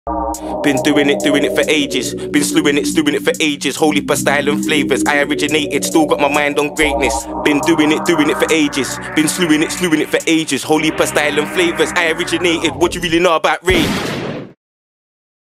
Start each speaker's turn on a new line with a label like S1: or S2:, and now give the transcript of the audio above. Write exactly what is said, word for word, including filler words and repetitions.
S1: Been doing it, doing it for ages. Been slewing it, stewing it for ages. Holy per style and flavours, I originated. Still got my mind on greatness. Been doing it, doing it for ages. Been slewing it, slewing it for ages. Holy per style and flavours, I originated. What do you really know about rage?